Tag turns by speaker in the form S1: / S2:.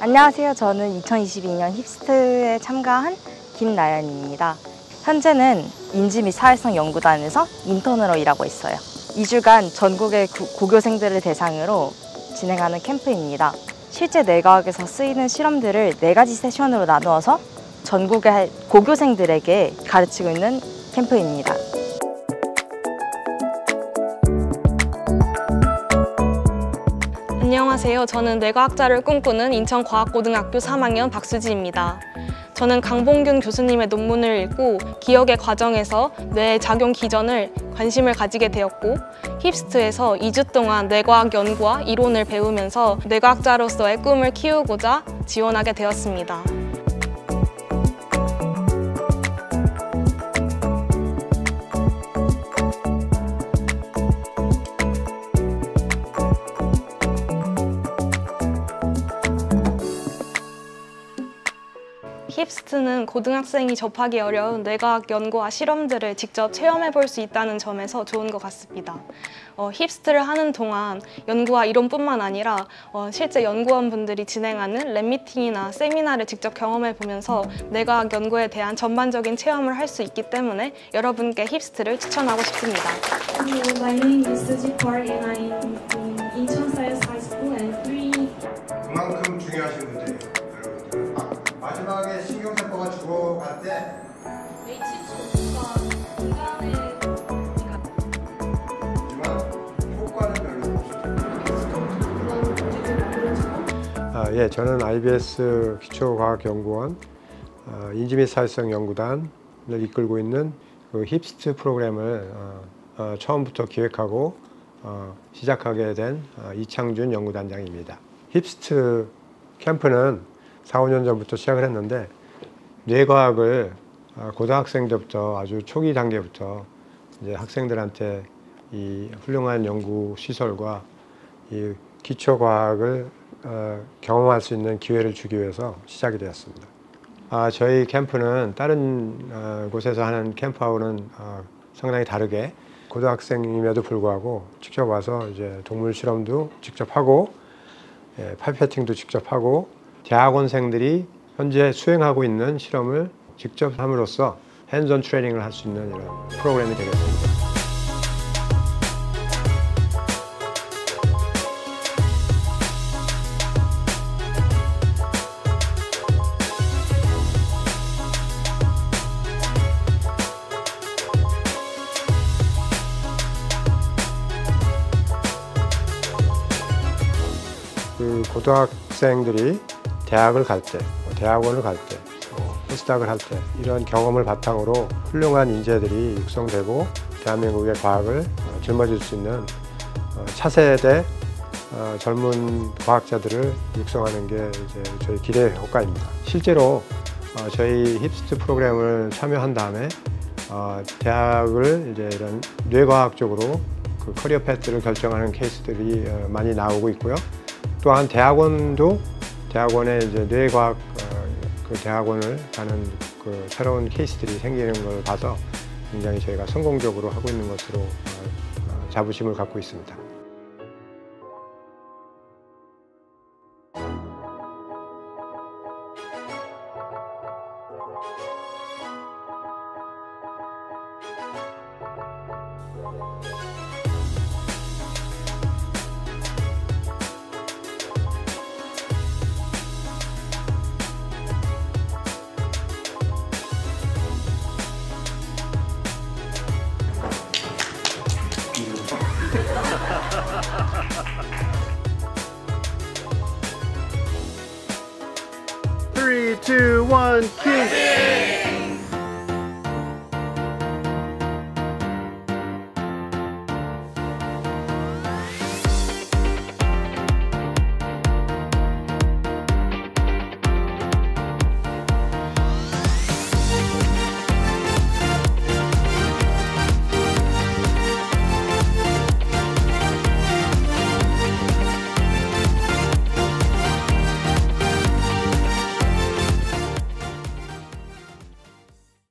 S1: 안녕하세요. 저는 2022년 힙스트에 참가한 김나연입니다. 현재는 인지 및 사회성 연구단에서 인턴으로 일하고 있어요. 2주간 전국의 고교생들을 대상으로 진행하는 캠프입니다. 실제 뇌과학에서 쓰이는 실험들을 4가지 세션으로 나누어서 전국의 고교생들에게 가르치고 있는 캠프입니다.
S2: 안녕하세요. 저는 뇌과학자를 꿈꾸는 인천과학고등학교 3학년 박수지입니다. 저는 강봉균 교수님의 논문을 읽고 기억의 과정에서 뇌의 작용 기전을 관심을 가지게 되었고 힙스트에서 2주 동안 뇌과학 연구와 이론을 배우면서 뇌과학자로서의 꿈을 키우고자 지원하게 되었습니다. 힙스트는 고등학생이 접하기 어려운 뇌과학 연구와 실험들을 직접 체험해 볼 수 있다는 점에서 좋은 것 같습니다. 힙스트를 하는 동안 연구와 이론뿐만 아니라 실제 연구원분들이 진행하는 랩 미팅이나 세미나를 직접 경험해 보면서 뇌과학 연구에 대한 전반적인 체험을 할 수 있기 때문에 여러분께 힙스트를 추천하고 싶습니다.
S3: Hello, my name is Suji Park and I'm in Incheon Science High School and 3.
S4: 그만큼 중요하신 문제예요, 여러분들. 마지막에 신경세포가 죽어갈 때 효과는 별로 없어요.
S5: 예, 저는 IBS 기초과학연구원 인지 및 사회성 연구단을 이끌고 있는 그 힙스트 프로그램을 처음부터 기획하고 시작하게 된 이창준 연구단장입니다. 힙스트 캠프는 4, 5년 전부터 시작을 했는데 뇌과학을 고등학생 때부터 아주 초기 단계부터 이제 학생들한테 이 훌륭한 연구 시설과 이 기초과학을 경험할 수 있는 기회를 주기 위해서 시작이 되었습니다. 저희 캠프는 다른 곳에서 하는 캠프하고는 상당히 다르게 고등학생임에도 불구하고 직접 와서 이제 동물 실험도 직접 하고 파이패팅도 직접 하고 대학원생들이 현재 수행하고 있는 실험을 직접 함으로써 핸즈온 트레이닝을 할 수 있는 이런 프로그램이 되겠습니다. 그 고등학생들이 대학을 갈 때, 대학원을 갈 때, 포스닥을 할 때 이런 경험을 바탕으로 훌륭한 인재들이 육성되고 대한민국의 과학을 짊어질 수 있는 차세대 젊은 과학자들을 육성하는 게 이제 저희 기대 효과입니다. 실제로 저희 힙스트 프로그램을 참여한 다음에 대학을 이제 이런 뇌과학 쪽으로 그 커리어 패스를 결정하는 케이스들이 많이 나오고 있고요. 또한 대학원도 대학원에 이제 뇌과학 그 대학원을 가는 그 새로운 케이스들이 생기는 걸 봐서 굉장히 저희가 성공적으로 하고 있는 것으로 자부심을 갖고 있습니다.